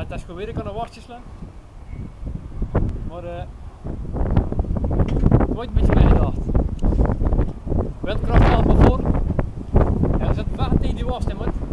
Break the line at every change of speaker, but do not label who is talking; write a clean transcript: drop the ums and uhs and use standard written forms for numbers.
het is gewoon weer een wartjes slaan. Maar het wordt een beetje meegedacht. Windkracht helpt me voor. Ja, er zit wacht tegen die was, hè, moet.